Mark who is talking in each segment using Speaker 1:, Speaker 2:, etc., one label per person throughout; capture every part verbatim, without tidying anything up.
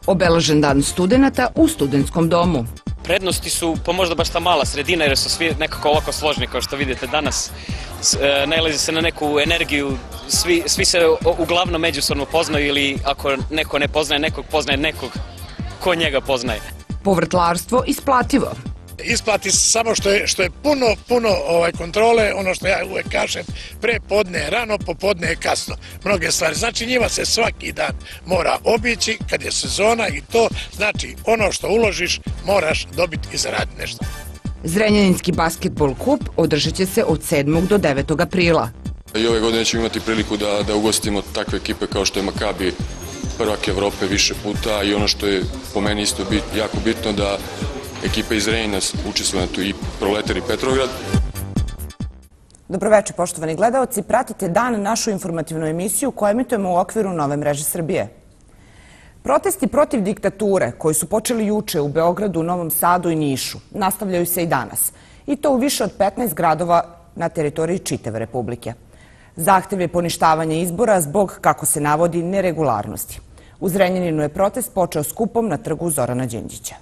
Speaker 1: Obeležen dan studenata u studentskom domu.
Speaker 2: Prednosti su pa možda baš ta mala sredina jer su svi nekako ovako složni kao što vidite danas. Nailazi se na neku energiju, svi, svi se uglavnom međusobno poznaju ili ako neko ne poznaje nekog, poznaje nekog ko njega poznaje.
Speaker 1: Povrtlarstvo isplativo.
Speaker 3: Isplati samo što je, što je puno, puno ovaj, kontrole, ono što ja uvek kažem, pre podne je rano, popodne je kasno. Mnoge stvari. Znači njima se svaki dan mora obići kad je sezona i to znači ono što uložiš moraš dobiti i zaraditi nešto.
Speaker 1: Zrenjaninski basketbol kup održat će se od sedmog do devetog aprila.
Speaker 4: I ove godine ćemo imati priliku da, da ugostimo takve ekipe kao što je Makabi, prvak Evrope više puta i ono što je po meni isto bit, jako bitno da ekipa iz Zrenjanina učestvuje na tu i Proletar i Petrograd.
Speaker 1: Dobroveče, poštovani gledaoci. Pratite dan našu informativnu emisiju koju emitujemo u okviru Nove mreže Srbije. Protesti protiv diktature koji su počeli juče u Beogradu, Novom Sadu i Nišu nastavljaju se i danas. I to u više od petnaest gradova na teritoriji čitave Republike. Zahtev je poništavanje izbora zbog, kako se navodi, neregularnosti. U Zrenjaninu je protest počeo skupom na trgu Zorana Đinđića.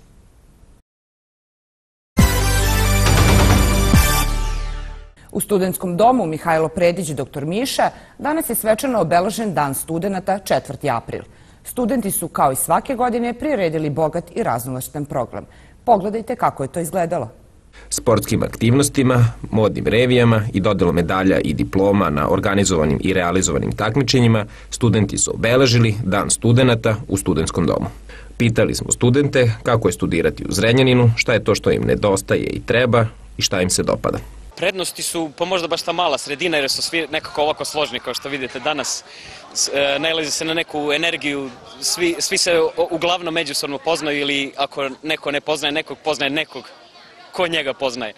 Speaker 1: U studentskom domu Mihajlo Predić, doktor Miša, danas je svečano obeležen dan studenata, četvrti april. Studenti su, kao i svake godine, priredili bogat i raznovrstan program. Pogledajte kako je to izgledalo.
Speaker 5: Sportskim aktivnostima, modnim revijama i dodelom medalja i diploma na organizovanim i realizovanim takmičenjima, studenti su obeležili dan studenata u studentskom domu. Pitali smo studente kako je studirati u Zrenjaninu, šta je to što im nedostaje i treba i šta im se dopada.
Speaker 2: Prednosti su pa možda baš ta mala sredina jer su svi nekako ovako složni kao što vidite danas. Nailazi se na neku energiju, svi, svi se uglavnom međusobno poznaju ili ako neko ne poznaje nekog, poznaje nekog ko njega poznaje.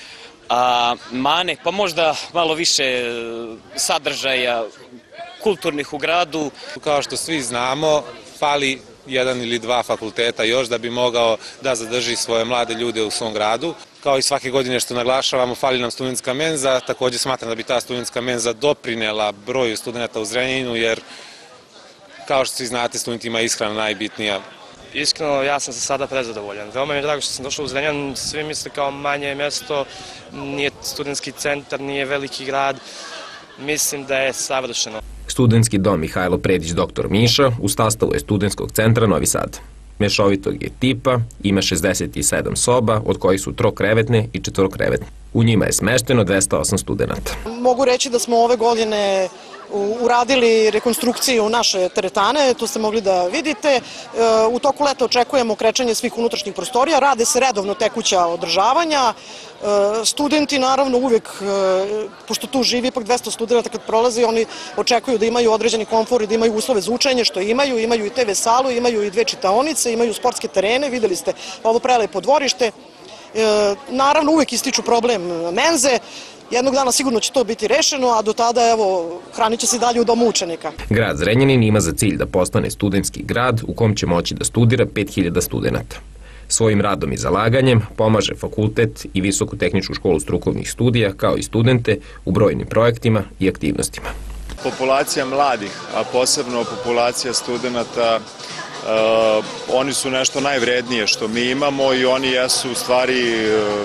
Speaker 2: A mane, pa možda malo više sadržaja kulturnih u gradu.
Speaker 6: Kao što svi znamo, fali jedan ili dva fakulteta još da bi mogao da zadrži svoje mlade ljude u svom gradu. Kao i svake godine što naglašavamo, fali nam studentska menza. Također smatram da bi ta studentska menza doprinela broju studenta u Zrenjaninu, jer kao što svi znate, studentima je ishrana najbitnija.
Speaker 7: Iskreno, ja sam se sada prezadovoljan. Veoma mi je drago što sam došao u Zrenjanin. Svi misle kao manje mjesto, nije studentski centar, nije veliki grad. Mislim da je savršeno.
Speaker 5: Studentski dom Mihajlo Predić, doktor Miša u sastavu je studentskog centra Novi Sad. Mešovitog je tipa, ima šezdeset sedam soba, od kojih su trokrevetne i četvorokrevetne. U njima je smešteno dvesta osam studenta.
Speaker 8: Mogu reći da smo ove godine uradili rekonstrukciju naše teretane, to ste mogli da vidite. U toku leta očekujemo krećanje svih unutrašnjih prostorija, rade se redovno tekuća održavanja. Studenti naravno uvijek, pošto tu živi ipak dvesta studenta kad prolazi, oni očekuju da imaju određeni komfor i da imaju uslove za učenje, što imaju, imaju i te ve salu, imaju i dve čitaonice, imaju sportske terene, videli ste ovo prelepo dvorište. Naravno uvijek ističu problem menze. Jednog dana sigurno će to biti rešeno, a do tada, evo, hranit će se dalje u domu učenika.
Speaker 5: Grad Zrenjanin ima za cilj da postane studentski grad u kom će moći da studira pet hiljada studenta. Svojim radom i zalaganjem pomaže fakultet i Visoku tehničku školu strukovnih studija, kao i studente, u brojnim projektima i aktivnostima.
Speaker 9: Populacija mladih, a posebno populacija studenta, oni su nešto najvrednije što mi imamo i oni jesu u stvari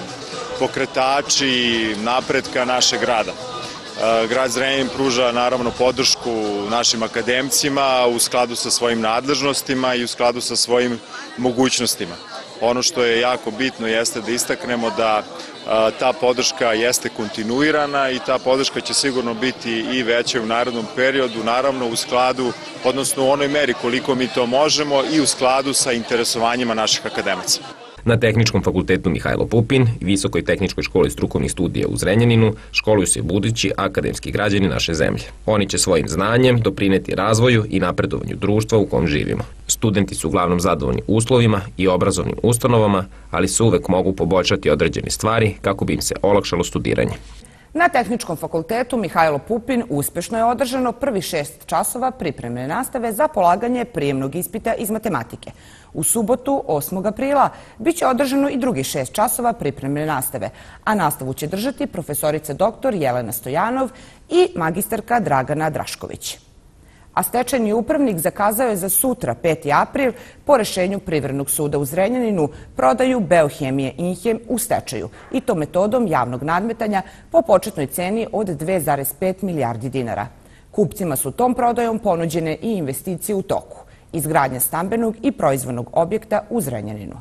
Speaker 9: pokretači napretka našeg grada. Grad Zrenjanin pruža naravno podršku našim akademcima u skladu sa svojim nadležnostima i u skladu sa svojim mogućnostima. Ono što je jako bitno jeste da istaknemo da ta podrška jeste kontinuirana i ta podrška će sigurno biti i veća u narednom periodu, naravno u skladu, odnosno u onoj meri koliko mi to možemo i u skladu sa interesovanjima naših akademaca.
Speaker 5: Na Tehničkom fakultetu Mihajlo Pupin i Visokoj tehničkoj školi strukovnih studija u Zrenjaninu školuju se budući akademski građani naše zemlje. Oni će svojim znanjem doprineti razvoju i napredovanju društva u kom živimo. Studenti su uglavnom zadovoljni uslovima i obrazovnim ustanovama, ali se uvek mogu poboljšati određene stvari kako bi im se olakšalo studiranje.
Speaker 1: Na Tehničkom fakultetu Mihajlo Pupin uspešno je održano prvi šest časova pripremne nastave za polaganje prijemnog ispita iz matematike. U subotu, osmog aprila, bit će održano i drugi šest časova pripremne nastave, a nastavu će držati profesorica doktor Jelena Stojanov i magistarka Dragana Drašković. a stečajni upravnik zakazao je za sutra, peti april, po rešenju Privrednog suda u Zrenjaninu, prodaju Beohemije Inhem u stečaju, i to metodom javnog nadmetanja po početnoj ceni od dve zarez pet milijardi dinara. Kupcima su tom prodajom ponuđene i investicije u toku, izgradnja stambenog i proizvodnog objekta u Zrenjaninu.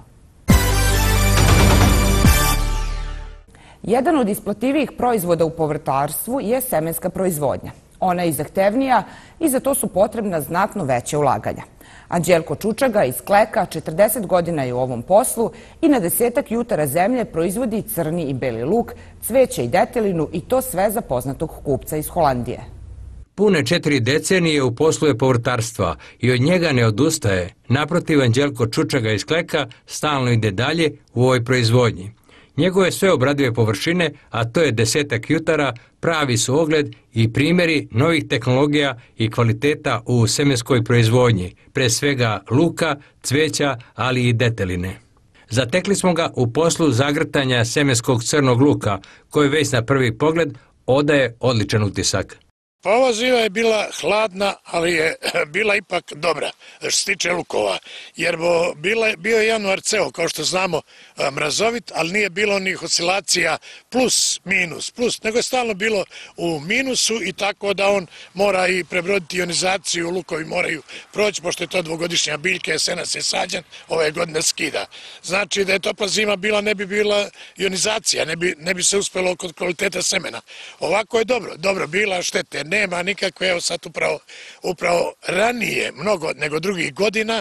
Speaker 1: Jedan od isplativijih proizvoda u povrtarstvu je semenska proizvodnja. Ona je i zahtevnija i za to su potrebna znatno veća ulaganja. Anđelko Čučaga iz Kleka četrdeset godina je u ovom poslu i na desetak jutara zemlje proizvodi crni i beli luk, cveće i detelinu, i to sve za poznatog kupca iz Holandije.
Speaker 10: Pune četiri decenije u poslu je povrtarstva i od njega ne odustaje. Naprotiv, Anđelko Čučaga iz Kleka stalno ide dalje u ovoj proizvodnji. Njegove sve obradive površine, a to je desetak jutara, pravi su ogled i primjeri novih tehnologija i kvaliteta u semenskoj proizvodnji, pre svega luka, cveća, ali i deteline. Zatekli smo ga u poslu zagrtanja semenskog crnog luka, koji već na prvi pogled odaje odličan utisak.
Speaker 3: Pa ova ziva je bila hladna, ali je bila ipak dobra, što se tiče lukova, jer bo bila, bio je januar ceo, kao što znamo, mrazovit, ali nije bilo onih oscilacija plus, minus, plus, nego je stalno bilo u minusu, i tako da on mora i prebroditi ionizaciju, lukovi moraju proći, pošto je to dvogodišnja biljka, jesenas je sađen, ove godine skida. Znači da je topla zima bila, ne bi bila ionizacija, ne bi, ne bi se uspelo kod kvaliteta semena. Ovako je dobro, dobro bila, štete nema nikakve, evo sad upravo, upravo ranije, mnogo nego drugih godina,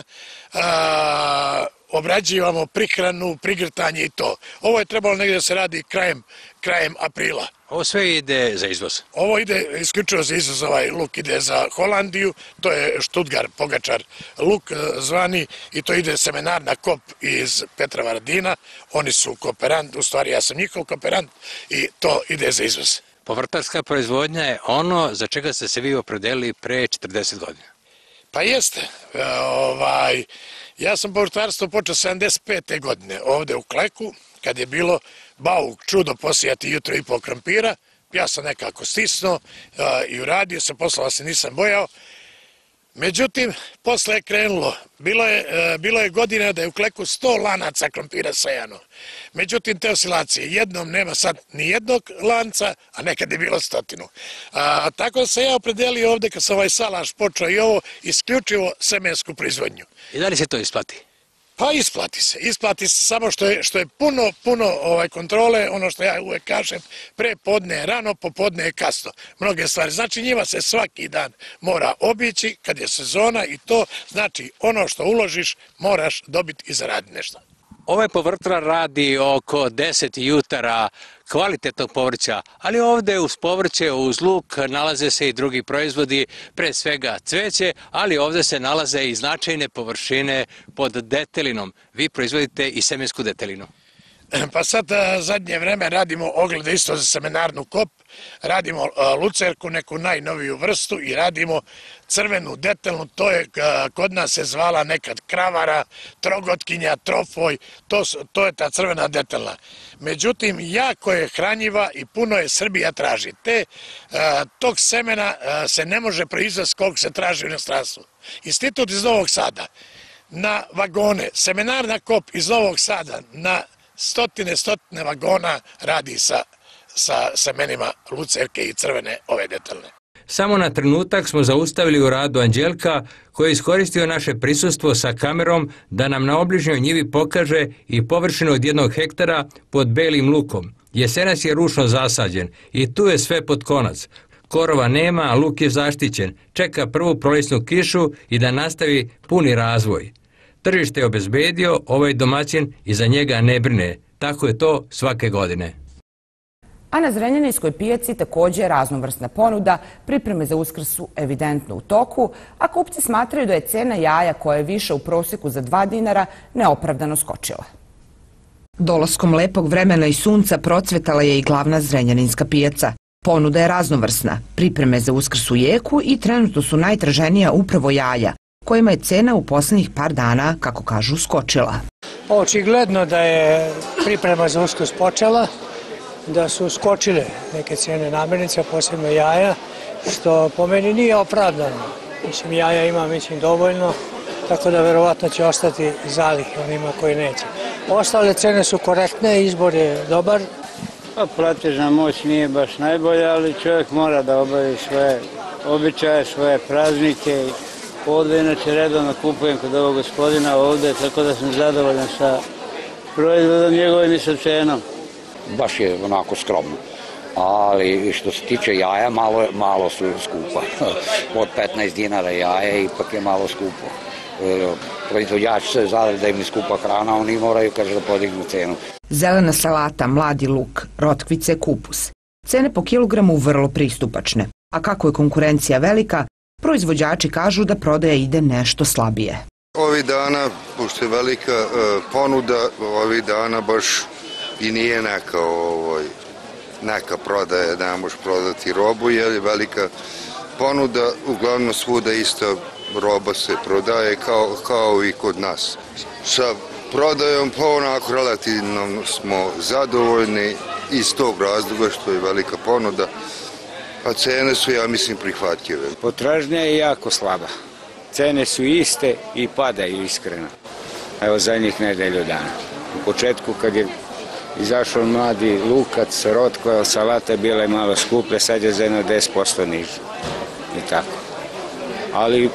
Speaker 3: a, obrađivamo prihranu, prigrtanje i to. Ovo je trebalo negdje da se radi krajem, krajem aprila.
Speaker 10: Ovo sve ide za izvoz?
Speaker 3: Ovo ide isključivo za izvoz, ovaj luk ide za Holandiju, to je Štutgar, pogačar luk zvani, i to ide semenarna kop iz Petrovaradina, oni su kooperant, u stvari ja sam njihov kooperant, i to ide za izvoz.
Speaker 10: Povrtarska proizvodnja je ono za čega ste se vi opredelili pre četrdeset godina.
Speaker 3: Pa jeste. E, ovaj, ja sam povrtarstvo počeo sedamdeset pete godine ovde u Kleku, kad je bilo bauk čudo posijati jutro i pol krompira. Ja sam nekako stisnuo e, i uradio sam, poslova se nisam bojao. Međutim, posle je krenulo. Bilo je, e, bilo je godina da je u Kleku sto lanaca krompira sejano. Međutim, te oscilacije, jednom nema sad ni jednog lanca, a nekad je bilo stotinu. A, tako da se ja opredelio ovde, kad sam ovaj salaš počeo i ovo, isključivo semensku proizvodnju.
Speaker 10: I da li se to isplati?
Speaker 3: Pa isplati se, isplati se, samo što je, što je puno, puno ovaj, kontrole, ono što ja uvek kažem, pre podne je rano, popodne je kasno, mnoge stvari. Znači njima se svaki dan mora obići kad je sezona, i to znači ono što uložiš moraš dobiti i zaraditi nešto.
Speaker 10: Ovaj povrtlar radi oko deset jutara kvalitetnog povrća, ali ovde uz povrće, uz luk nalaze se i drugi proizvodi, pre svega cveće, ali ovde se nalaze i značajne površine pod detelinom. Vi proizvodite i semensku detelinu.
Speaker 3: Pa sad zadnje vreme radimo oglede isto za semenarnu kop, radimo lucerku, neku najnoviju vrstu, i radimo crvenu detelnu, to je kod nas se zvala nekad kravara, trogotkinja, trofoj, to, to je ta crvena detelna. Međutim, jako je hranjiva i puno je Srbija traži. Te, tog semena se ne može proizvesti koliko se traži u inostranstvu. Institut iz Novog Sada na vagone, semenarna kop iz Novog Sada na stotine, stotine vagona radi sa, sa semenima lucerke i crvene ove detelne.
Speaker 10: Samo na trenutak smo zaustavili u radu Anđelka, koji je iskoristio naše prisustvo sa kamerom da nam na obližnjoj njivi pokaže i površinu od jednog hektara pod belim lukom. Jesenas je ručno zasađen i tu je sve pod konac. Korova nema, a luk je zaštićen. Čeka prvu prolisnu kišu i da nastavi puni razvoj. Tržište je obezbedio, ovaj domaćin i za njega ne brine. Tako je to svake godine.
Speaker 1: A na Zrenjaninskoj pijaci također je raznovrsna ponuda, pripreme za Uskrs su evidentno u toku, a kupci smatraju da je cena jaja, koja je više u proseku za dva dinara, neopravdano skočila. Dolaskom lepog vremena i sunca procvetala je i glavna Zrenjaninska pijaca. Ponuda je raznovrsna, pripreme za Uskrs u jeku i trenutno su najtraženija upravo jaja, kojima je cena u poslednjih par dana, kako kažu, skočila.
Speaker 11: Očigledno da je priprema za Uskrs počela, da su skočile neke cijene namirnica, posebno jaja, što po meni nije opravdano. Mislim, jaja ima, mislim, dovoljno, tako da verovatno će ostati zalih onima koji neće. Ostale cene su korektne, izbor je dobar.
Speaker 12: Pa platežna moć nije baš najbolja, ali čovjek mora da obavi svoje običaje, svoje praznike. Ovdje inače redovno kupujem kod ovog gospodina ovdje, tako da sam zadovoljan sa proizvodom njegovim i sa cenom.
Speaker 13: Baš je onako skromno, ali što se tiče jaja, malo, malo su skupa. Od petnaest dinara jaje ipak je malo skupo. Proizvođači se zadali da im je skupa hrana, oni moraju, kaže, da podignu cenu.
Speaker 1: Zelena salata, mladi luk, rotkvice, kupus. Cene po kilogramu vrlo pristupačne. A kako je konkurencija velika, proizvođači kažu da prodaja ide nešto slabije.
Speaker 14: Ovih dana, pošto je velika ponuda, ovih dana baš i nije neka, ovoj, neka prodaja, da ne možeš prodati robu, jer je velika ponuda, uglavnom svuda isto roba se prodaje kao, kao i kod nas. Sa prodajom pa onako relativno smo zadovoljni iz tog razloga što je velika ponuda, a cene su, ja mislim, prihvatljive.
Speaker 12: Potražnja je jako slaba. Cene su iste i padaju iskreno. Evo zadnjih nedelju dana. U početku kad je izašao mladi lukac, rotko, salata je bila malo skuplja, sad je za jedno deset posto niže. I tako. Ali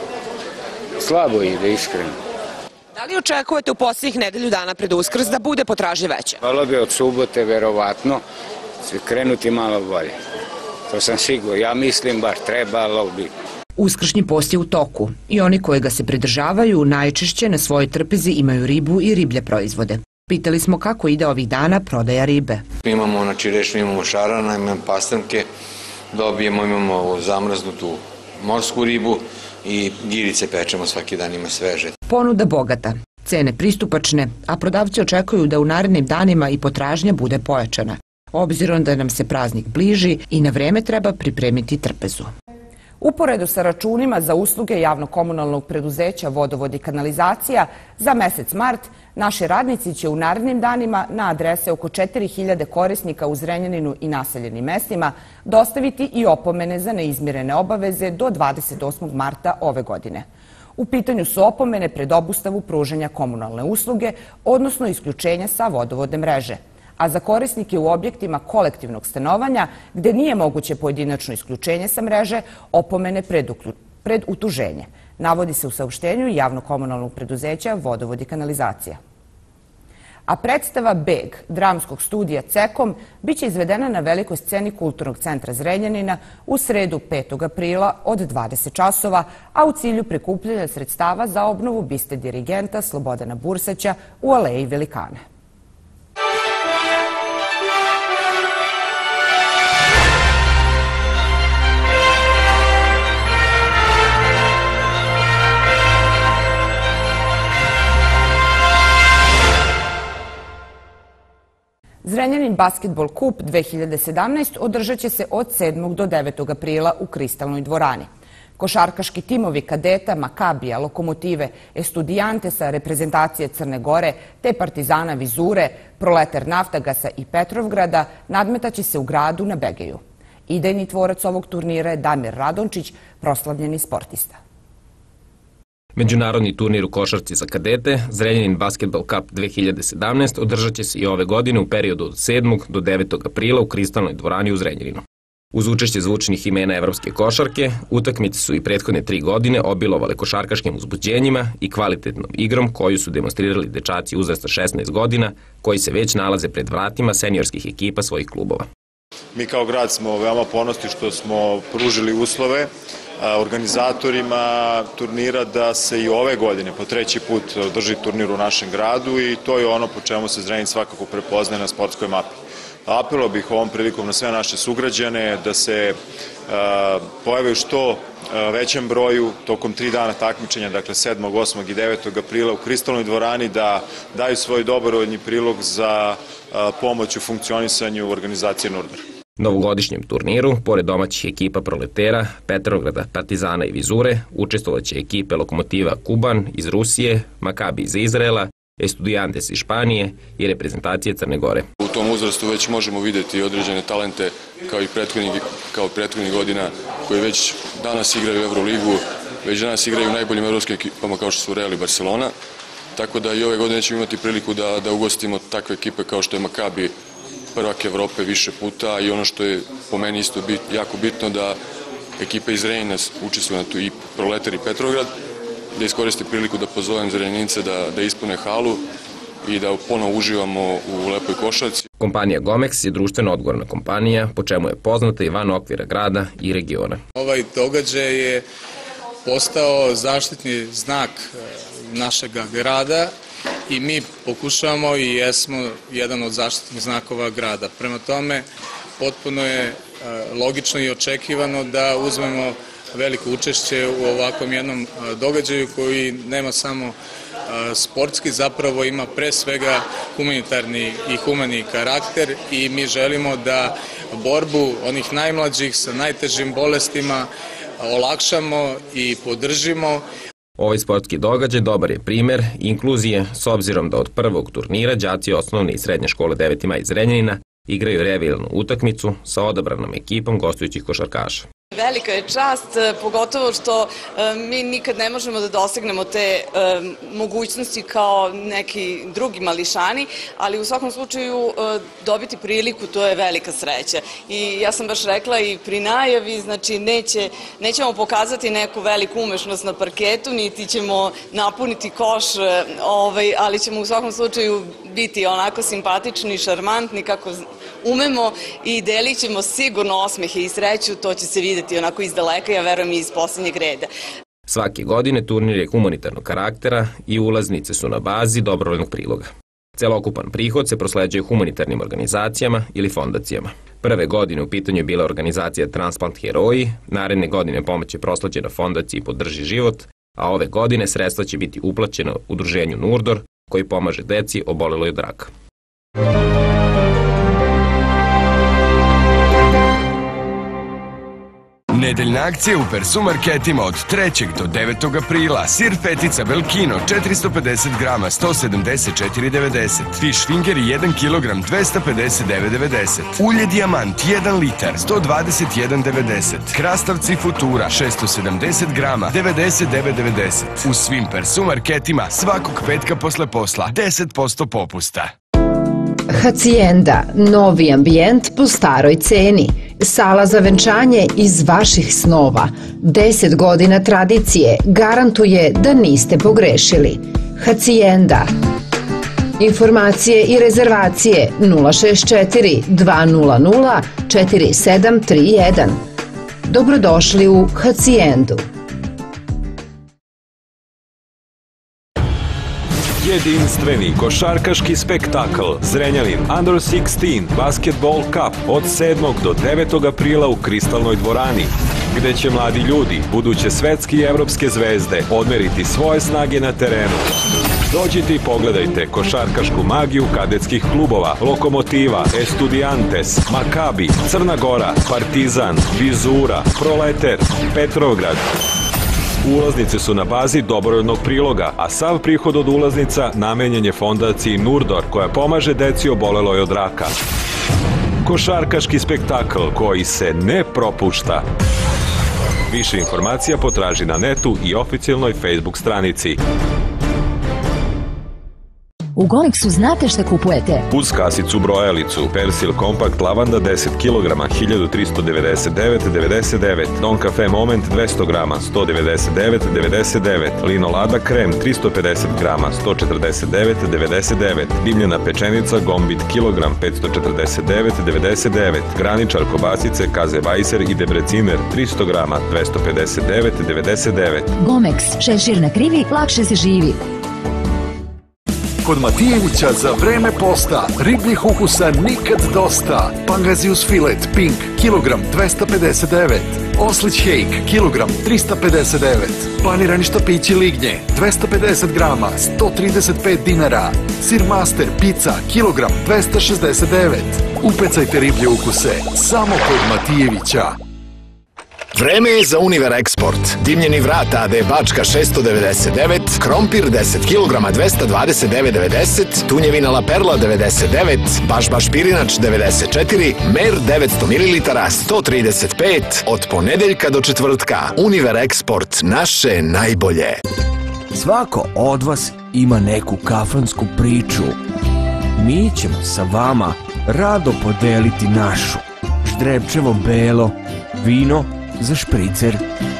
Speaker 12: slabo ide, iskreno.
Speaker 15: Da li očekujete u posljednjih nedelju dana pred Uskrs da bude potražnja veća?
Speaker 12: Hvala bi od subote, verovatno, krenuti malo bolje. To sam siguran. Ja mislim baš trebalo bi.
Speaker 1: Uskršnji post je u toku i oni koji ga se pridržavaju najčešće na svojoj trpezi imaju ribu i riblje proizvode. Pitali smo kako ide ovih dana prodaja ribe.
Speaker 16: Imamo, znači rešno, imamo šarana, imamo pastrnke, dobijemo, imamo zamrznutu morsku ribu i girice pečemo svaki dan, ima sveže.
Speaker 1: Ponuda bogata, cene pristupačne, a prodavci očekuju da u narednim danima i potražnja bude pojačana, obzirom da nam se praznik bliži i na vreme treba pripremiti trpezu. Uporedo sa računima za usluge javno-komunalnog preduzeća Vodovod i kanalizacija, za mesec mart naši radnici će u narednim danima na adrese oko četiri hiljade korisnika u Zrenjaninu i naseljenim mestima dostaviti i opomene za neizmirene obaveze do dvadeset osmog marta ove godine. U pitanju su opomene pred obustavu pružanja komunalne usluge, odnosno isključenja sa vodovodne mreže. A za korisnike u objektima kolektivnog stanovanja, gde nije moguće pojedinačno isključenje sa mreže, opomene pred utuženje. Navodi se u saopštenju javno-komunalnog preduzeća Vodovod i kanalizacija. A predstava Beg dramskog studija Cekom biće izvedena na velikoj sceni Kulturnog centra Zrenjanina u sredu petog aprila od dvadeset časova, a u cilju prikupljanja sredstava za obnovu biste dirigenta Slobodana Bursaća u Aleji Velikane. Zrenjanin basketbol kup dve hiljade sedamnaest održat će se od sedmog do devetog aprila u Kristalnoj dvorani. Košarkaški timovi kadeta, Makabija, Lokomotive, Estudijantesa, reprezentacije Crne Gore, te Partizana Vizure, Proletar Naftagasa i Petrovgrada nadmetaće se u gradu na Begeju. Idejni tvorac ovog turnira je Damir Radončić, proslavljeni sportista.
Speaker 5: Međunarodni turnir u košarci za kadete, Zrenjanin Basketball Cup dve hiljade sedamnaest, održat će se i ove godine u periodu od sedmog do devetog aprila u Kristalnoj dvorani u Zrenjaninu. Uz učešće zvučnih imena evropske košarke, utakmice su i prethodne tri godine obilovale košarkaškim uzbuđenjima i kvalitetnom igrom koju su demonstrirali dečaci uzrasta šesnaest godina, koji se već nalaze pred vratima seniorskih ekipa svojih klubova.
Speaker 9: Mi kao grad smo veoma ponosni što smo pružili uslove organizatorima turnira da se i ove godine po treći put održi turnir u našem gradu i to je ono po čemu se Zrenjanin svakako prepoznaje na sportskoj mapi. Apelo bih ovom prilikom na sve naše sugrađane da se pojave u što većem broju tokom tri dana takmičenja, dakle sedmog, osmog i devetog aprila u Kristalnoj dvorani, da daju svoj dobrovoljni prilog za pomoć u funkcionisanju organizacije Nurdar.
Speaker 5: Novogodišnjem turniru, pored domaćih ekipa Proletera, Petrovgrada, Partizana i Vizure, učestvovaće ekipe Lokomotiva Kuban iz Rusije, Makabi iz Izraela, Estudijantes iz Španije i reprezentacije Crne Gore.
Speaker 4: U tom uzrastu već možemo vidjeti određene talente kao i prethodnih, kao prethodnih godina koji već danas igraju u Euroligu već danas igraju u najboljim evropskim ekipama kao što su Real i Barcelona, tako da i ove godine ćemo imati priliku da, da ugostimo takve ekipe kao što je Makabi, prvak Evrope više puta, i ono što je po meni isto bit, jako bitno, da ekipa iz Rejna učestvuje na tu i Proletar i Petrograd, da iskoristi priliku da pozovem Zrenjanince da, da ispune halu i da ponovo uživamo u lepoj košarci.
Speaker 5: Kompanija Gomex je društveno odgovorna kompanija, po čemu je poznata i van okvira grada i regiona.
Speaker 17: Ovaj događaj je postao zaštitni znak našeg grada i mi pokušavamo i jesmo jedan od zaštitnih znakova grada. Prema tome, potpuno je logično i očekivano da uzmemo veliko učešće u ovakvom jednom događaju koji nema samo sportski, zapravo ima pre svega humanitarni i humani karakter, i mi želimo da borbu onih najmlađih sa najtežim bolestima olakšamo i podržimo.
Speaker 5: Ovaj sportski događaj dobar je primer inkluzije, s obzirom da od prvog turnira đaci osnovne i srednje škole deveti maj iz Zrenjanina igraju revijalnu utakmicu sa odabranom ekipom gostujućih košarkaša.
Speaker 18: Velika je čast, pogotovo što mi nikad ne možemo da dosegnemo te mogućnosti kao neki drugi mališani, ali u svakom slučaju dobiti priliku, to je velika sreća. I ja sam baš rekla i pri najavi, znači neće, nećemo pokazati neku veliku umešnost na parketu, niti ćemo napuniti koš, ovaj, ali ćemo u svakom slučaju biti onako simpatični, šarmantni kako umemo, i delit ćemo sigurno osmehe i sreću, to će se videti onako iz daleka, ja verujem i iz posljednjeg reda.
Speaker 5: Svake godine turnir je humanitarnog karaktera i ulaznice su na bazi dobrovoljnog priloga. Celokupan prihod se prosleđuje humanitarnim organizacijama ili fondacijama. Prve godine u pitanju je bila organizacija Transplant Heroji, naredne godine pomoć je prosleđena fondaciji Podrži život, a ove godine sredstva će biti uplaćena udruženju Nurdor, koji pomaže deci oboleloj od raka.
Speaker 19: Nedeljna akcija u Persumarketima od trećeg do devetog aprila. Sir fetica Belkino četiristo pedeset grama sto sedamdeset četiri devedeset. Fish finger jedan kilogram dvesta pedeset devet devedeset. Ulje Dijamant jedan litar sto dvadeset jedan devedeset. Krastavci Futura šesto sedamdeset grama devedeset devet devedeset. U svim Persumarketima svakog petka posle posla deset posto popusta.
Speaker 20: Hacijenda, novi ambijent po staroj ceni. Sala za venčanje iz vaših snova. deset godina tradicije garantuje da niste pogrešili. Hacijenda. Informacije i rezervacije nula šest četiri dva nula nula četiri sedam tri jedan. Dobrodošli u Hacijendu.
Speaker 21: Jedinstveni košarkaški spektakl Zrenjanin Under šesnaest Basketball Cup od sedmog do devetog aprila u Kristalnoj dvorani, gde će mladi ljudi, buduće svetske i evropske zvezde, odmeriti svoje snage na terenu. Dođite i pogledajte košarkašku magiju kadetskih klubova Lokomotiva, Estudiantes, Makabi, Crna Gora, Partizan, Vizura, Proletar, Petrograd. Ulaznice su na bazi dobrovoljnog priloga, a sav prihod od ulaznica namenjen je fondaciji Nurdor, koja pomaže deci oboleloj od raka. Košarkaški spektakl koji se ne propušta. Više informacija potraži na netu i oficijalnoj Facebook stranici.
Speaker 22: U Gomexu znate šta kupujete?
Speaker 21: Uz kasicu brojalicu, Persil kompakt lavanda deset kilograma, hiljadu tristo devedeset devet devedeset devet, Don Cafe Moment dvesta grama, sto devedeset devet devedeset devet, Lino Lada krem tristo pedeset grama, sto četrdeset devet devedeset devet, dimljena pečenica Gombit kilogram, petsto četrdeset devet devedeset devet, graničar kobasice Kaze Vajser i Debreciner tristo grama, dvesta pedeset devet devedeset devet.
Speaker 22: Gomex, šešir na krivi, lakše se živi.
Speaker 23: Kod Matijevića za vreme posta ribljih ukusa nikad dosta. Pangazius filet pink kilogram dvesta pedeset devet. Oslić hejk kilogram trista pedeset devet. Panirani štapići lignje dvesta pedeset grama sto trideset pet dinara. Sir master pizza kilogram dvesta šezdeset devet. Upecajte riblje ukuse samo kod Matijevića.
Speaker 2: Vreme je za Univer Eksport. Dimljeni vrat A D Bačka šesto devedeset devet, krompir deset kilograma dvesta dvadeset devet devedeset, tunjevina La Perla devedeset devet, baš baš pirinač devedeset četiri, mer devetsto mililitara sto trideset pet, od ponedeljka do četvrtka. Univer Eksport, naše najbolje.
Speaker 6: Svako od vas ima neku kafansku priču. Mi ćemo sa vama rado podeliti našu. Ždrebčevo belo, vino za špricer.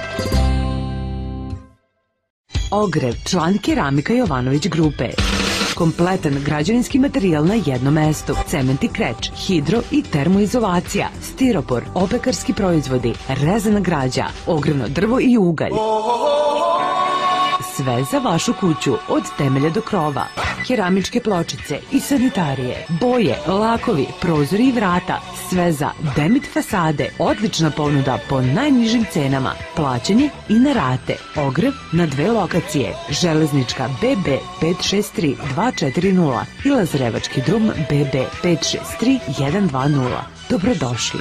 Speaker 7: Ogrev, član Keramika Jovanović grupe. Kompletan građevinski materijal na jednom mestu. Cement i kreč, hidro i termoizolacija, stiropor, opekarski proizvodi, rezana građa, ogrevno drvo i ugalj. Sve za vašu kuću, od temelja do krova. Keramičke pločice i sanitarije, boje, lakovi, prozori i vrata. Sve za Demit fasade. Odlična ponuda po najnižim cenama. Plaćanje i na rate. Ogrev na dve lokacije. Železnička B B pet šest tri dva četiri nula i Lazarevački drum B B pet šest tri jedan dva nula. Dobrodošli.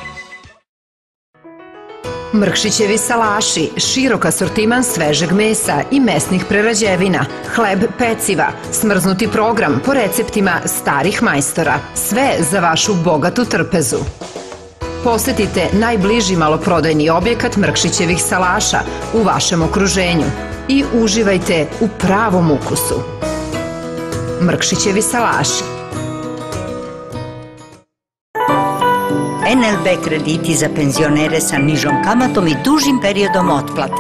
Speaker 20: Mrkšićevi salaši, širok asortiman svežeg mesa i mesnih prerađevina, hleb, peciva, smrznuti program po receptima starih majstora. Sve za vašu bogatu trpezu. Posetite najbliži maloprodajni objekat Mrkšićevih salaša u vašem okruženju i uživajte u pravom ukusu. Mrkšićevi salaši.
Speaker 24: N L B krediti za penzionere sa nižom kamatom i dužim periodom otplate.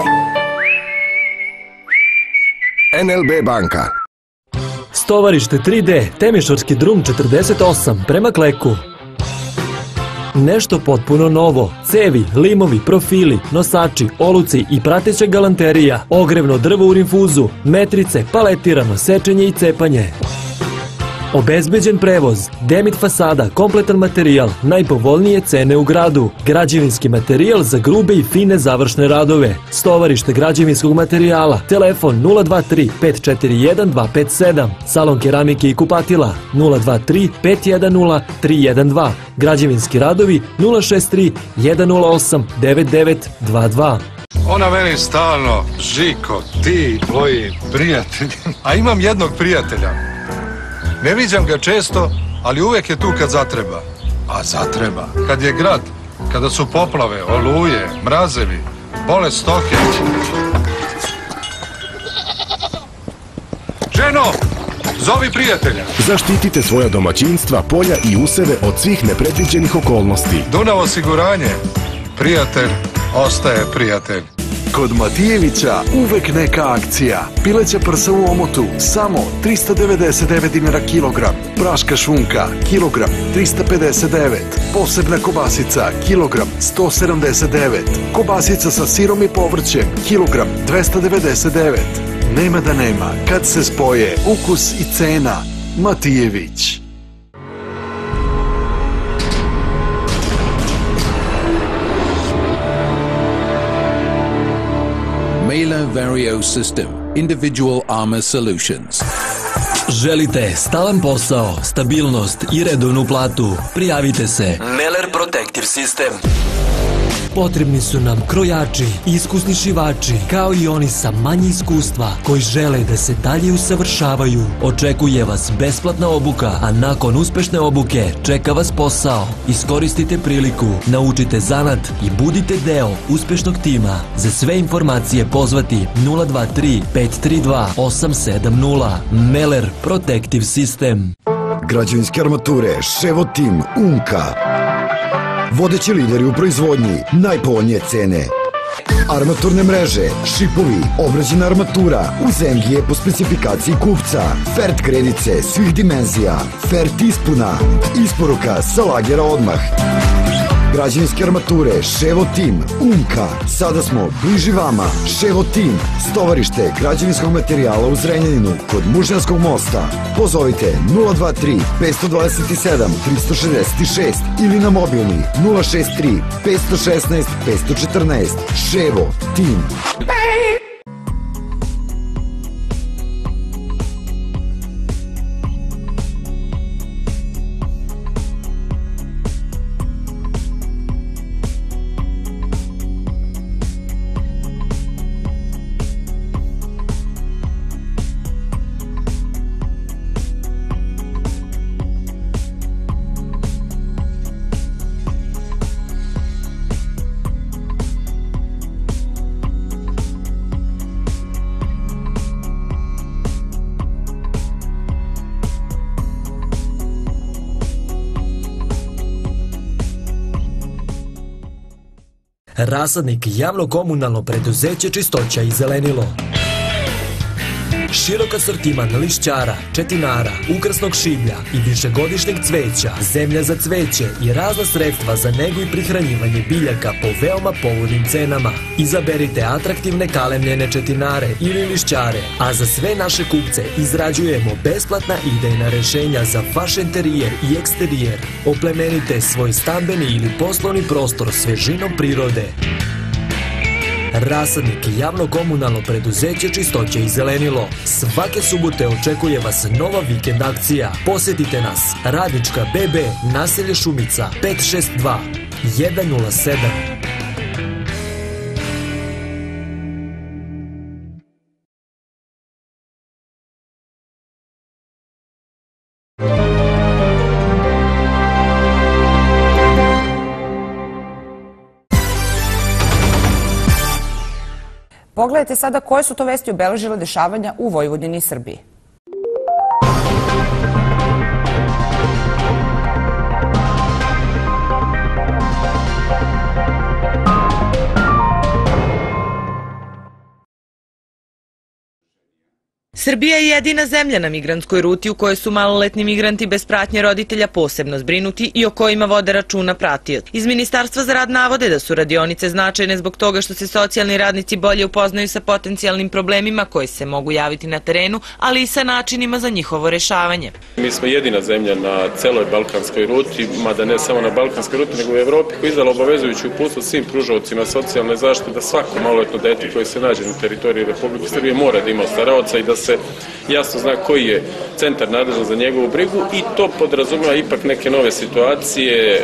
Speaker 2: N L B banka.
Speaker 25: Stovarište tri D, Temišvarski drum četrdeset osam, prema Kleku. Nešto potpuno novo. Cevi, limovi, profili, nosači, oluci i prateća galanterija. Ogrevno drvo u rinfuzu, metrice, paletirano, sečenje i cepanje. Obezbeđen prevoz, Demit fasada, kompletan materijal, najpovoljnije cene u gradu, građevinski materijal za grube i fine završne radove, stovarište građevinskog materijala, telefon nula dva tri pet četiri jedan dva pet sedam, salon keramike i kupatila nula dva tri pet jedan nula tri jedan dva, građevinski radovi nula šest tri jedan nula osam devet devet dva dva.
Speaker 26: Ona meni stalno, Žiko, ti, tvoji prijatelji, a imam jednog prijatelja. Ne viđam ga često, ali uvek je tu kad zatreba. A zatreba. Kad je grad, kada su poplave, oluje, mrazevi, bolest stoke. Ženo, zovi prijatelja.
Speaker 2: Zaštitite svoja domaćinstva, polja i useve od svih nepredviđenih okolnosti.
Speaker 26: Dunav osiguranje. Prijatelj ostaje prijatelj.
Speaker 23: Kod Matijevića uvek neka akcija. Pileća prsa u omotu, samo trista devedeset devet dinara kilogram. Praška šunka, kilogram, trista pedeset devet. Posebna kobasica, kilogram, sto sedamdeset devet. Kobasica sa sirom i povrćem, kilogram, dvesta devedeset devet. Nema da nema, kad se spoje ukus i cena. Matijević.
Speaker 27: Mela Vario System, Individual Armor Solutions.
Speaker 28: Želite stalan posao, stabilnost i redovnu platu? Prijavite se. Meller Protective System. Potrebni su nam krojači, iskusni šivači, kao i oni sa manje iskustva koji žele da se dalje usavršavaju. Očekuje vas besplatna obuka, a nakon uspešne obuke čeka vas posao. Iskoristite priliku, naučite zanat i budite deo uspešnog tima. Za sve informacije pozvati nula dva tri pet tri dva osam sedam nula. Meller Protective System.
Speaker 29: Građevinske armature, Ševo Tim, Unka. Vodeći lideri u proizvodnji, najpovoljnije cene. Armaturne mreže, šipovi, obrađena armatura, uz M G po specifikaciji kupca. Fert kredice svih dimenzija, Fert ispuna, isporuka sa lagera odmah. Građevinske armature, Ševo Tim, Unka. Sada smo bliži vama. Ševo Tim, stovarište građevinskog materijala u Zrenjaninu, kod Mužnjanskog mosta. Pozovite nula dva tri pet dva sedam tri šest šest ili na mobilni nula šest tri pet jedan šest pet jedan četiri. Ševo Tim.
Speaker 25: Rasadnik javno-komunalno preduzeće Čistoća i zelenilo. Širok asortiman lišćara, četinara, ukrasnog šiblja i višegodišnjeg cveća, zemlja za cveće i razna sredstva za negu i prihranjivanje biljaka po veoma povoljnim cenama. Izaberite atraktivne kalemljene četinare ili lišćare, a za sve naše kupce izrađujemo besplatna idejna rešenja za vaš interijer i eksterijer. Oplemenite svoj stambeni ili poslovni prostor svežinom prirode. Rasadnik javno-komunalno preduzeće Čistoće i zelenilo. Svake subote očekuje vas nova vikend akcija. Posjetite nas. Radnička B B, naselje Šumica, pet šest dva jedan nula sedam.
Speaker 1: Pogledajte sada koje su to vesti obeležile dešavanja u Vojvodini i Srbiji.
Speaker 3: Srbija je jedina zemlja na migrantskoj ruti u kojoj su maloletni migranti bez pratnje roditelja posebno zbrinuti i o kojima vode računa pratioci. Iz Ministarstva za rad navode da su radionice značajne zbog toga što se socijalni radnici bolje upoznaju sa potencijalnim problemima koji se mogu javiti na terenu, ali i sa načinima za njihovo rešavanje.
Speaker 8: Mi smo jedina zemlja na celoj balkanskoj ruti, mada ne samo na balkanskoj ruti, nego u Evropi, koja je izdala obavezujuću uputstvo svim pružaocima socijalne zaštite da svako maloletno dete koje se nađe na teritoriji Republike Srbije mora da ima staraoca i da se jasno zna koji je centar nadležan za njegovu brigu i to podrazumeva ipak neke nove situacije,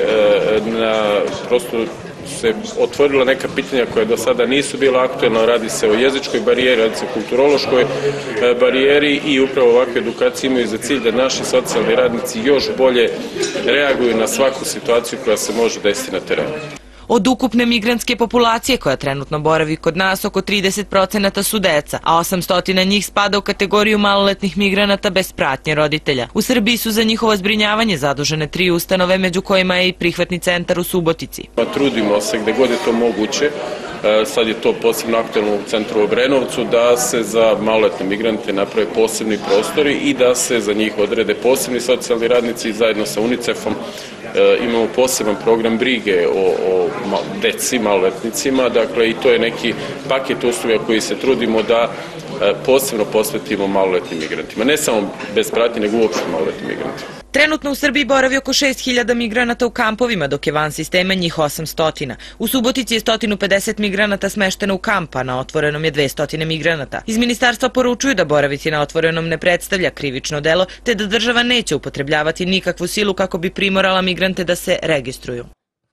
Speaker 8: na prosto se otvorila neka pitanja koja do sada nisu bila aktuelna, radi se o jezičkoj barijeri, radi se o kulturološkoj barijeri i upravo ovakve edukacije imaju za cilj da naši socijalni radnici još bolje reaguju na svaku situaciju koja se može desiti na terenu.
Speaker 3: Od ukupne migrantske populacije koja trenutno boravi kod nas, oko trideset procenata su deca, a osamsto njih spada u kategoriju maloletnih migranata bez pratnje roditelja. U Srbiji su za njihovo zbrinjavanje zadužene tri ustanove, među kojima je i prihvatni centar u Subotici.
Speaker 8: Trudimo se gde god je to moguće, sad je to posebno aktuelno u centru u Obrenovcu, da se za maloletne migrante naprave posebni prostori i da se za njih odrede posebni socijalni radnici zajedno sa UNICEF-om. Imamo poseban program brige o deci, maloletnicima, dakle i to je neki paket usluga koji se trudimo da posebno posvetimo maloletnim migrantima. Ne samo bez pratnje, nego uopšte maloletnim migrantima.
Speaker 3: Trenutno u Srbiji boravi oko šest hiljada migranata u kampovima, dok je van sistema njih osamsto. U Subotici je sto pedeset migranata smešteno u kamp, a na otvorenom je dvesta migranata. Iz ministarstva poručuju da boraviti na otvorenom ne predstavlja krivično delo, te da država neće upotrebljavati nikakvu silu kako bi primorala migrante da se registruju.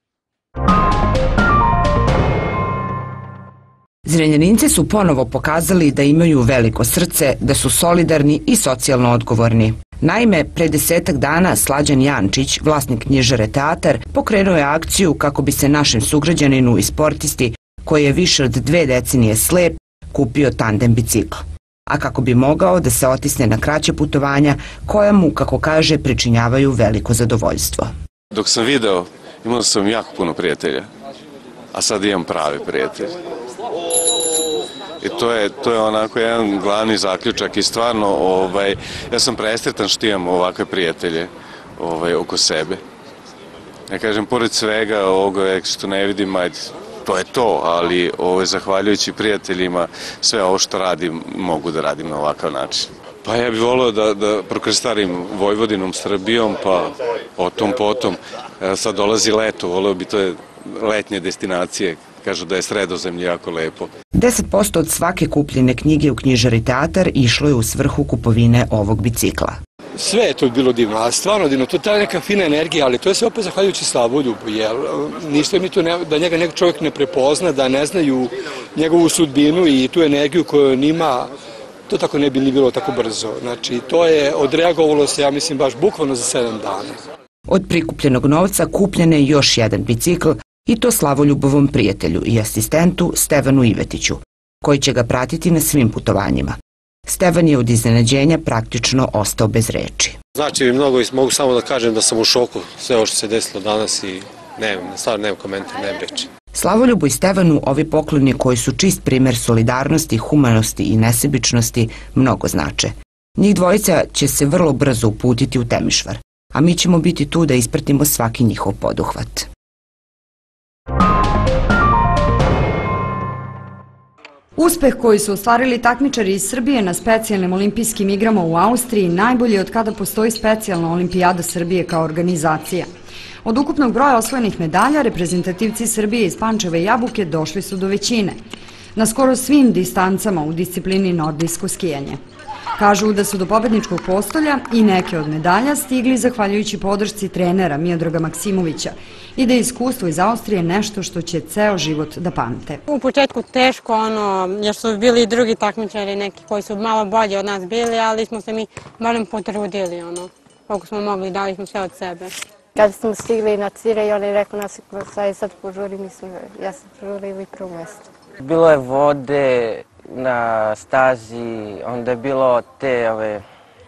Speaker 1: Zrenjaninci su ponovo pokazali da imaju veliko srce, da su solidarni i socijalno odgovorni. Naime, pre desetak dana Slađan Jančić, vlasnik knjižare Teatar, pokrenuo je akciju kako bi se našem sugrađaninu i sportisti, koji je više od dve decenije slep, kupio tandem bicikl. A kako bi mogao da se otisne na kraće putovanja, koja mu, kako kaže, pričinjavaju veliko zadovoljstvo.
Speaker 10: Dok sam video, imao sam jako puno prijatelja, a sad imam pravi prijatelj. I to je, to je onako jedan glavni zaključak i stvarno ovaj, ja sam presretan što imam ovakve prijatelje ovaj, oko sebe. Ja kažem, pored svega ovoga što ne vidim, ajde, to je to, ali ovaj, zahvaljujući prijateljima sve ovo što radim mogu da radim na ovakav način. Pa ja bih volio da, da prokrstarim Vojvodinom, Srbijom, pa o tom potom. Sad dolazi leto, volio bi to je letnje destinacije. Kažu da je Sredozemlje jako lepo.
Speaker 1: deset posto od svake kupljene knjige u knjižari Teatar išlo je u svrhu kupovine ovog bicikla.
Speaker 11: Sve je to bilo divno, a stvarno divno, to je ta neka fina energija, ali to je sve opet zahvaljujući Slavodu, jer ništa mi to ne, da njega nek čovjek ne prepozna, da ne znaju njegovu sudbinu i tu energiju koju on ima, to tako ne bi ni bilo tako brzo. Znači, to je odreagovalo se, ja mislim, baš bukvalno za sedam dana.
Speaker 1: Od prikupljenog novca kupljen je još jedan bicikl, i to Slavoljubovom prijatelju i asistentu Stevanu Ivetiću, koji će ga pratiti na svim putovanjima. Stevan je od iznenađenja praktično ostao bez reči.
Speaker 12: Znači mi mnogo i mogu samo da kažem da sam u šoku sve ovo što se desilo danas i nemam, stvarno nemam komentar, nemam reči.
Speaker 1: Slavoljubu i Stevanu ovi pokloni koji su čist primer solidarnosti, humanosti i nesebičnosti mnogo znače. Njih dvojica će se vrlo brzo uputiti u Temišvar, a mi ćemo biti tu da ispratimo svaki njihov poduhvat.
Speaker 4: Uspeh koji su ostvarili takmičari iz Srbije na specijalnim olimpijskim igrama u Austriji najbolji je od kada postoji specijalna olimpijada Srbije kao organizacija. Od ukupnog broja osvojenih medalja, reprezentativci Srbije iz Pančeva i Jabuke došli su do većine. Na skoro svim distancama u disciplini nordijsko skijanje. Kažu da su do pobedničkog postolja i neke od medalja stigli zahvaljujući podršci trenera Miodraga Maksimovića i da je iskustvo iz Austrije nešto što će ceo život da pamte.
Speaker 9: U početku teško, ono, jer su bili i drugi takmičari neki koji su malo bolji od nas bili, ali smo se mi barem potrudili, ono, koliko smo mogli, dali smo sve od sebe.
Speaker 12: Kad smo stigli na cire i on je rekao nas i sad požuri, mislim, ja sam požurili prvo mjesto.
Speaker 13: Bilo je vode na stazi, onda je bilo te, ove,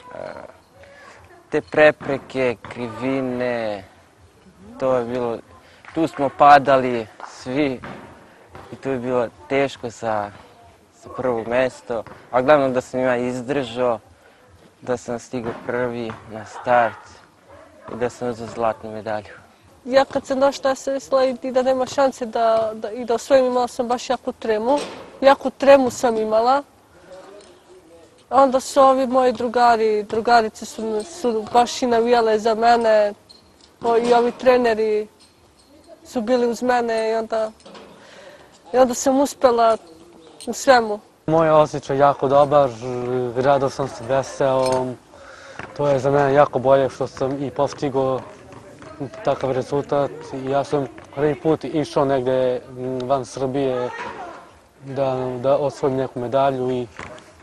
Speaker 13: te prepreke, krivine, to je bilo, tu smo padali svi i to je bilo teško za, za prvo mesto, a glavno da sam ja izdržao, da sam stigao prvi na start i da sam uzeo zlatnu medalju.
Speaker 14: Ja kad sam došla, ja sam mislila i da nema šanse da, da, i da osvojim, imala sam baš jaku tremu. Jaku tremu sam imala. Onda su ovi moji drugari, drugarice su, su baš i navijale za mene. O, i ovi treneri su bili uz mene i onda, i onda sam uspela u svemu.
Speaker 15: Moj osjećaj jako dobar, radao sam se veseo. To je za mene jako bolje što sam i postigao takav rezultat. Ja sam prvi put išao negde van Srbije da, da osvojim neku medalju i,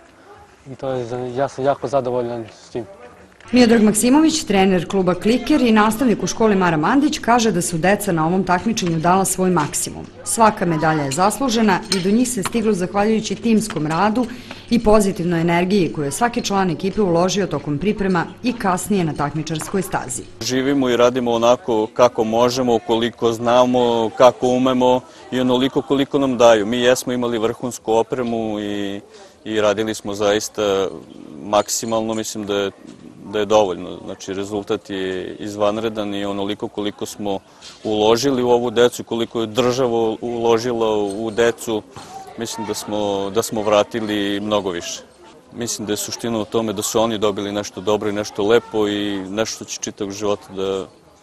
Speaker 15: i to je, ja sam jako zadovoljan s tim.
Speaker 4: Miodrag Maksimović, trener kluba Kliker i nastavnik u školi Mara Mandić, kaže da su deca na ovom takmičenju dala svoj maksimum. Svaka medalja je zaslužena i do njih se stiglo zahvaljujući timskom radu i pozitivnoj energiji koju je svaki član ekipe uložio tokom priprema i kasnije na takmičarskoj stazi.
Speaker 16: Živimo i radimo onako kako možemo, koliko znamo, kako umemo i onoliko koliko nam daju. Mi jesmo imali vrhunsku opremu i, i radili smo zaista maksimalno, mislim da je da je dovoljno. Znači, rezultat je izvanredan i onoliko koliko smo uložili u ovu decu, koliko je država uložila u decu, mislim da smo, da smo vratili mnogo više. Mislim da je suština u tome da su oni dobili nešto dobro i nešto lepo i nešto će čitavog života da,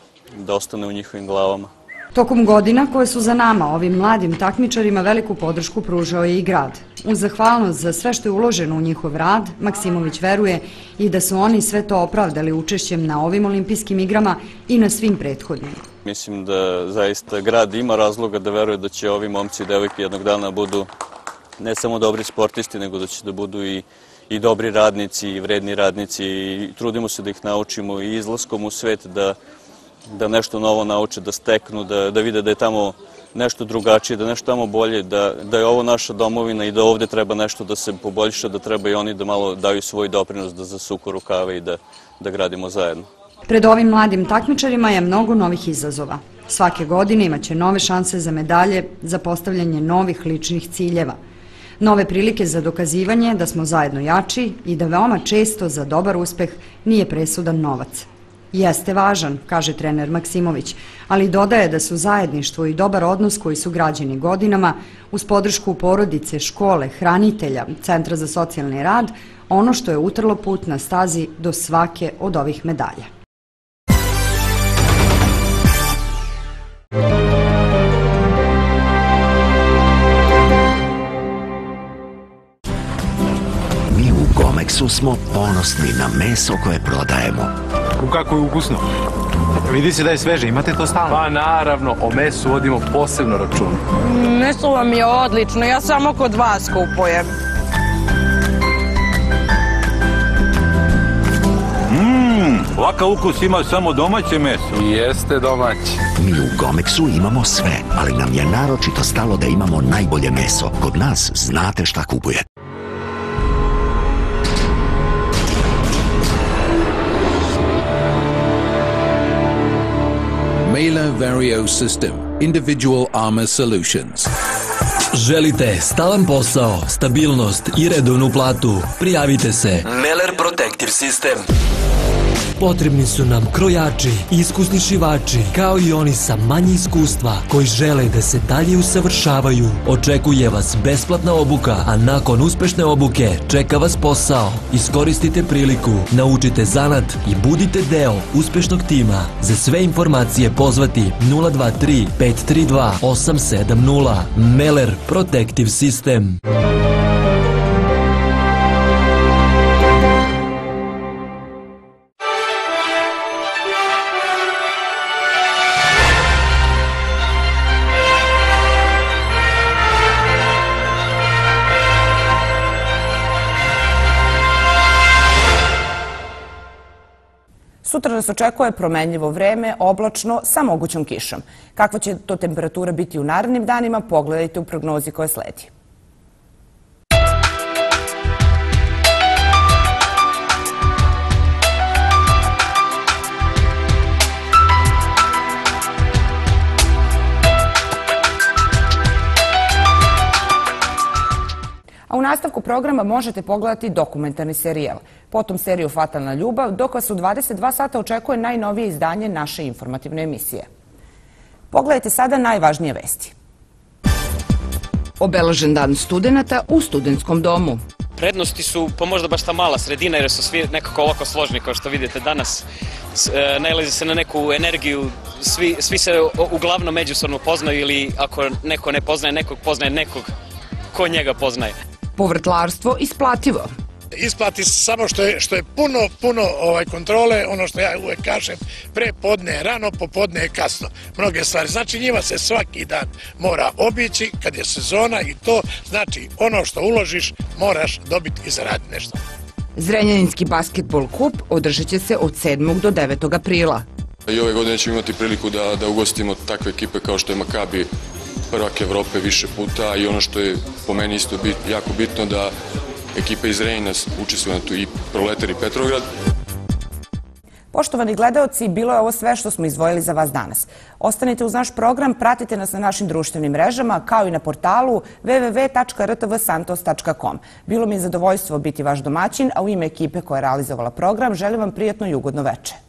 Speaker 16: da ostane u njihovim glavama.
Speaker 4: Tokom godina koje su za nama, ovim mladim takmičarima veliku podršku pružao je i grad. Uz zahvalnost za sve što je uloženo u njihov rad, Maksimović veruje i da su oni sve to opravdali učešćem na ovim olimpijskim igrama i na svim prethodnim.
Speaker 16: Mislim da zaista grad ima razloga da veruje da će ovi momci i devojke jednog dana budu ne samo dobri sportisti, nego da će da budu i, i dobri radnici i vredni radnici i trudimo se da ih naučimo i izlaskom u svet da da nešto novo nauče, da steknu, da, da vide da je tamo nešto drugačije, da je nešto tamo bolje, da, da je ovo naša domovina i da ovde treba nešto da se poboljša, da treba i oni da malo daju svoj doprinos, da zasuku rukave i da, da gradimo zajedno.
Speaker 4: Pred ovim mladim takmičarima je mnogo novih izazova. Svake godine imaće nove šanse za medalje, za postavljanje novih ličnih ciljeva. Nove prilike za dokazivanje da smo zajedno jači i da veoma često za dobar uspeh nije presudan novac. Jeste važan, kaže trener Maksimović, ali dodaje da su zajedništvo i dobar odnos koji su građeni godinama, uz podršku porodice, škole, hranitelja, Centra za socijalni rad, ono što je utrlo put na stazi do svake od ovih medalja.
Speaker 17: Mi u Gomexu smo ponosni na meso koje prodajemo.
Speaker 18: Kako je ukusno. Vidi se da je sveže, imate to stalno? Pa naravno, o mesu vodimo posebno račun.
Speaker 30: Meso vam je odlično, ja samo kod vas kupujem.
Speaker 31: Mmm, ovakav ukus ima samo domaće meso.
Speaker 18: Jeste domaće.
Speaker 17: Mi u Gomexu imamo sve, ali nam je naročito stalo da imamo najbolje meso. Kod nas znate šta kupujete.
Speaker 27: Mela Vario System, Individual Armor Solutions.
Speaker 28: Želite stalan posao, stabilnost i redovnu platu? Prijavite se. Meller Protective System. Potrebni su nam krojači, iskusni šivači, kao i oni sa manje iskustva koji žele da se dalje usavršavaju. Očekuje vas besplatna obuka, a nakon uspešne obuke čeka vas posao. Iskoristite priliku, naučite zanat i budite deo uspešnog tima. Za sve informacije pozvati nula dva tri pet tri dva osam sedam nula. Meller Protective System.
Speaker 1: Sutra nas očekuje promenljivo vreme, oblačno, sa mogućom kišom. Kakva će to temperatura biti u narednim danima, pogledajte u prognozi koja sledi. A u nastavku programa možete pogledati dokumentarni serijal, potom seriju Fatalna ljubav, dok vas u dvadeset dva sata očekuje najnovije izdanje naše informativne emisije. Pogledajte sada najvažnije vesti. Obeležen dan studenata u studentskom domu.
Speaker 2: Prednosti su pa možda baš ta mala sredina jer su svi nekako ovako složni kao što vidite danas. Nailazi se na neku energiju, svi, svi se uglavnom međusobno poznaju ili ako neko ne poznaje nekog, poznaje nekog ko njega poznaje.
Speaker 1: Povrtlarstvo isplativo.
Speaker 5: Isplati samo što je, što je puno, puno ovaj, kontrole, ono što ja uvek kažem, pre podne je rano, popodne je kasno. Mnoge stvari. Znači njima se svaki dan mora obići kad je sezona i to znači ono što uložiš moraš dobiti i zaraditi nešto.
Speaker 1: Zrenjaninski basketbol kup održat će se od sedmog do devetog aprila.
Speaker 6: I ove godine ćemo imati priliku da, da ugostimo takve ekipe kao što je Makabi, prvak Evrope više puta i ono što je po meni isto bit, jako bitno da ekipe iz Rejna učestvuju na tu i Proletar i Petrograd.
Speaker 1: Poštovani gledaoci, bilo je ovo sve što smo izdvojili za vas danas. Ostanite uz naš program, pratite nas na našim društvenim mrežama, kao i na portalu w w w tačka r t v santos tačka com. Bilo mi je zadovoljstvo biti vaš domaćin, a u ime ekipe koja je realizovala program želim vam prijatno i ugodno veče.